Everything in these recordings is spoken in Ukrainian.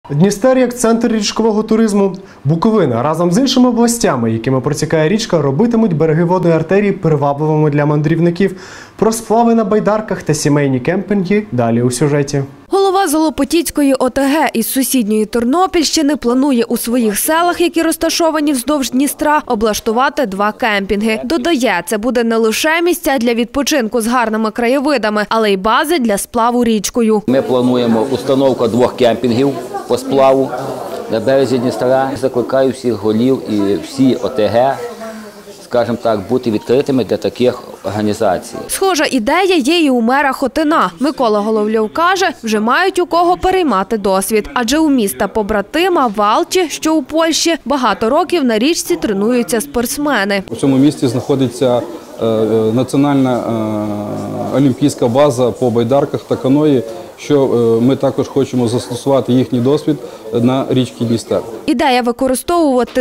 Дністер як центр річкового туризму. Буковина разом з іншими областями, якими протікає річка, робитимуть береги водної артерії привабливими для мандрівників. Про сплави на байдарках та сімейні кемпінги далі у сюжеті. Голова Золопотіцької ОТГ із сусідньої Тернопільщини планує у своїх селах, які розташовані вздовж Дністра, облаштувати 2 кемпінги. Додає, це буде не лише місця для відпочинку з гарними краєвидами, але й бази для сплаву річкою. Ми плануємо установку 2 кемпінгів по сплаву на березі Дністра. Закликаю всіх голів і всі ОТГ, скажімо так, бути відкритими для таких організацій. Схожа ідея є і у мера Хотина. Микола Головльов каже, вже мають у кого переймати досвід. Адже у міста побратима Валчі, що у Польщі, багато років на річці тренуються спортсмени. У цьому місті знаходиться національна олімпійська база по байдарках та каної, що ми також хочемо застосувати їхній досвід на річці Дністер. Ідея використовувати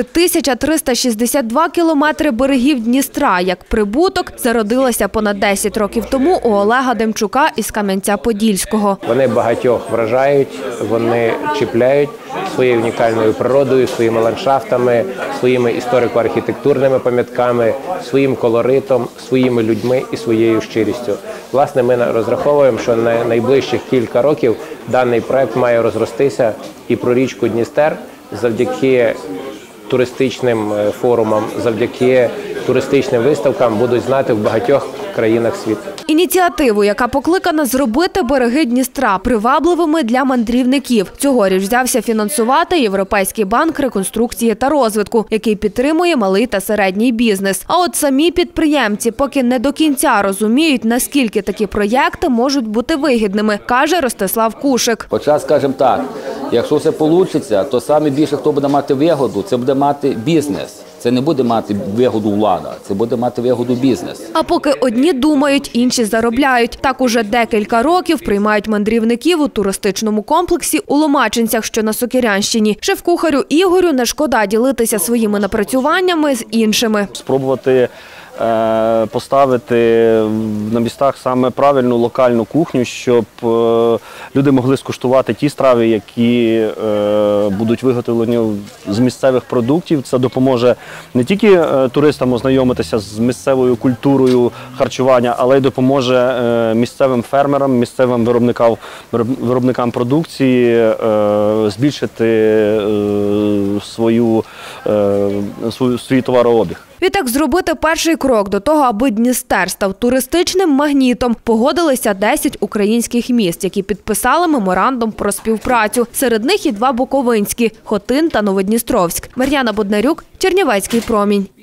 1362 кілометри берегів Дністра як прибуток зародилася понад 10 років тому у Олега Демчука із Кам'янця-Подільського. Вони багатьох вражають, вони чіпляють своєю унікальною природою, своїми ландшафтами, своїми історико-архітектурними пам'ятками, своїм колоритом, своїми людьми і своєю щирістю. Власне, ми розраховуємо, що на найближчих кілька років даний проект має розростися і про річку Дністер завдяки туристичним форумам, завдяки туристичним виставкам будуть знати в багатьох країнах світу. Ініціативу, яка покликана зробити береги Дністра привабливими для мандрівників. Цьогоріч взявся фінансувати Європейський банк реконструкції та розвитку, який підтримує малий та середній бізнес. А от самі підприємці поки не до кінця розуміють, наскільки такі проєкти можуть бути вигідними, каже Ростислав Кушик. Хоча, скажімо так, якщо все вийде, то саме більше, хто буде мати вигоду, це буде мати бізнес. Це не буде мати вигоду влада, це буде мати вигоду бізнес. А поки одні думають, інші заробляють. Так уже декілька років приймають мандрівників у туристичному комплексі у Ломачинцях, що на Сокирянщині. Шеф-кухарю Ігорю не шкода ділитися своїми напрацюваннями з іншими. Спробувати поставити на містах саме правильну локальну кухню, щоб люди могли скуштувати ті страви, які будуть виготовлені з місцевих продуктів. Це допоможе не тільки туристам ознайомитися з місцевою культурою харчування, але й допоможе місцевим фермерам, місцевим виробникам продукції збільшити свій товарообіг. Відтак зробити перший крок до того, аби Дністер став туристичним магнітом, погодилися 10 українських міст, які підписали меморандум про співпрацю. Серед них і 2 буковинські – Хотин та Новодністровськ. Мар'яна Боднарюк, Чернівецький промінь.